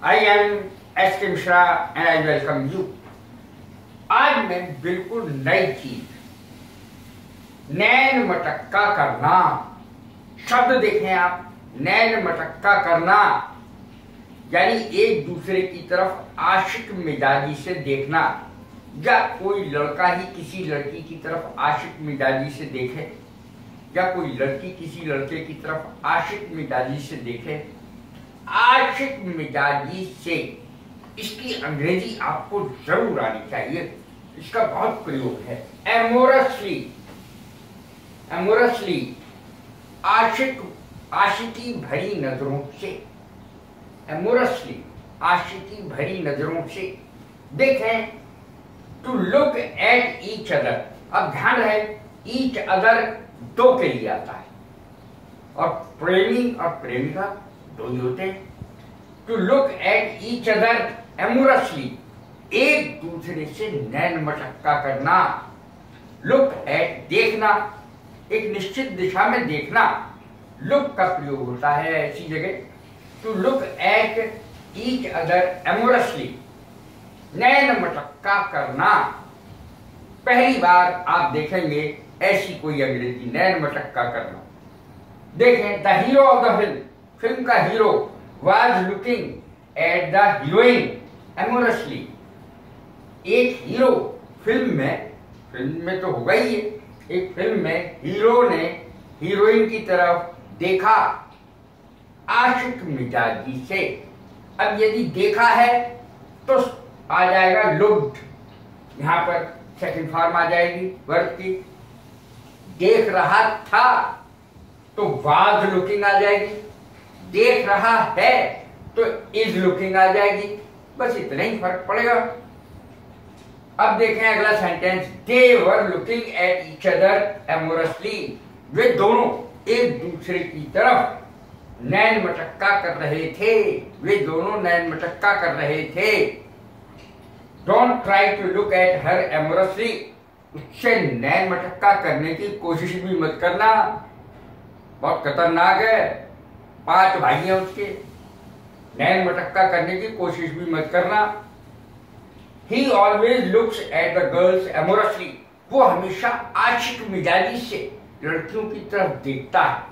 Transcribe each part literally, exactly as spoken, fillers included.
I am S K Mishra and I welcome you. आज मैं बिल्कुल नई चीज नैन मटक्का करना, शब्द देखें आप, नैन मटक्का करना यानी एक दूसरे की तरफ आशिक मिजाजी से देखना, या कोई लड़का ही किसी लड़की की तरफ आशिक मिजाजी से देखे, या कोई लड़की किसी लड़के की तरफ आशिक मिजाजी से देखे। आशिक मिजाजी से इसकी अंग्रेजी आपको जरूर आनी चाहिए, इसका बहुत प्रयोग है। एमोरसली, एमोरसली आशिक, आशिकी भरी नजरों से, एमोरसली आशिकी भरी नजरों से देखें। To look at each other, अब ध्यान रहे ईच अदर दो के लिए आता है और प्रेमी और प्रेमिका दो ही होते हैं। To look at each other amorously, एक दूसरे से नैन मटक्का करना। लुक एट देखना, एक निश्चित दिशा में देखना। लुक का प्रयोग होता है ऐसी जगह। To look at each other amorously, नैन मटक्का करना। पहली बार आप देखेंगे ऐसी कोई अंग्रेजी, नैन मटक्का करना। देखें, the hero of the film, film का hero was looking at the heroine amorously. एक हीरो फिल्म में, फिल्म में तो होगा ही है, एक फिल्म में हीरो ने हीरोइन की तरफ देखा आशिक मिजाजी से। अब यदि देखा है तो आ जाएगा लुक्ड, यहां पर सेकंड फॉर्म आ जाएगी वर्ब की। देख रहा था तो वाज लुकिंग आ जाएगी, देख रहा है तो इज लुकिंग आ जाएगी। बस इतना ही फर्क पड़ेगा। अब देखें अगला sentence, they were looking at each other amorously, वे दोनों एक दूसरे की तरफ नैन मटक्का कर रहे थे, वे दोनों नैन मटक्का कर रहे थे। Don't try to look at her amorously, उससे नैन मटक्का करने की कोशिश भी मत करना, बहुत खतरनाक है। पांच भाई हैं उसके, नैन मटक्का करने की कोशिश भी मत करना। He always looks at the girls amorously, वो हमेशा आशिक मिजाजी से लड़कियों की तरफ देखता है।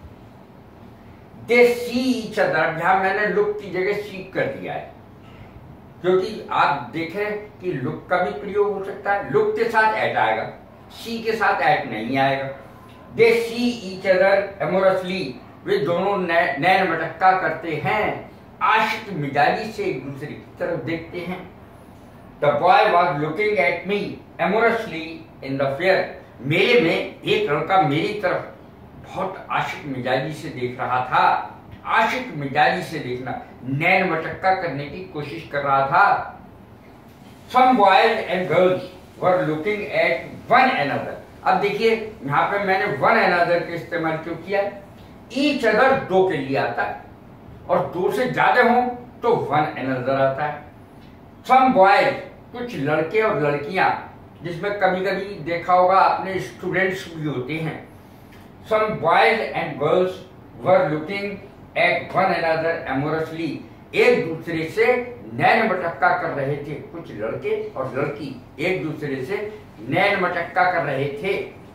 दे सी ईच अदर, जहां मैंने लुक की जगह सीक कर दिया है, क्योंकि आप देखें कि लुक का भी प्रयोग हो सकता है, लुक के साथ एट आएगा, सी के साथ एट नहीं आएगा। दे सी ईच अदर एमोरसली, वे दोनों नैन मटक्का करते हैं, आशिक मिजाजी से एक दूसरे की तरफ देखते हैं। The boy was looking at me amorously in the fair, मेले में एक लड़का मेरी तरफ बहुत आशिक मिजाजी से देख रहा था। आशिक मिजाजी से देखना, नैन मटक्का करने की कोशिश कर रहा था। Some boys and girls were looking at one another, अब देखिए यहां पे मैंने वन अनदर का इस्तेमाल क्यों किया। ईच अदर दो के लिए आता है और दो से ज्यादा हो तो वन अनदर आता है। सम बॉयज, कुछ लड़के और लड़कियां, जिसमें कभी कभी देखा होगा आपने स्टूडेंट्स भी होते हैं। Some boys and girls were looking at one another amorously, एक दूसरे से नैन मटक्का कर रहे थे, कुछ लड़के और लड़की एक दूसरे से नैन मटक्का कर रहे थे।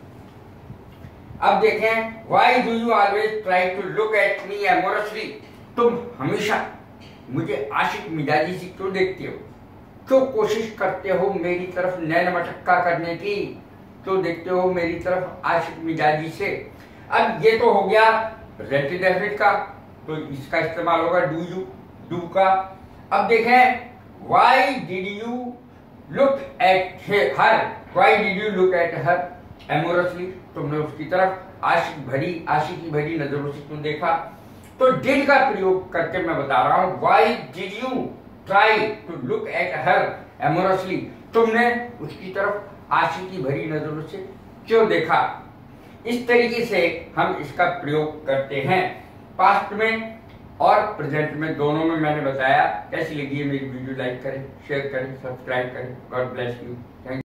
अब देखें, why do you always try to look at me amorously, तुम हमेशा मुझे आशिक मिजाजी से क्यों देखते हो, क्यों कोशिश करते हो मेरी तरफ नैन मटक्का करने की, क्यों देखते हो मेरी तरफ आशिक मिजाजी से। अब ये तो हो गया प्रेजेंट इंडेफिनिट का, तो इसका इस्तेमाल होगा डू यू, डू का। अब देखें, why did you look at her, why did you look at her amorously, तुमने उसकी तरफ आशिक भरी, आशिकी भरी नजरों से क्यों देखा। तो डिड का प्रयोग करके मैं बता रहा हूं, why did you try to look at her amorously, तुमने उसकी तरफ आशिकी भरी नजरों से क्यों देखा। इस तरीके से हम इसका प्रयोग करते हैं पास्ट में और प्रेजेंट में, दोनों में मैंने बताया। कैसी लगी है मेरी वीडियो, लाइक करें, शेयर करें, सब्सक्राइब करें। God bless you. Thank you.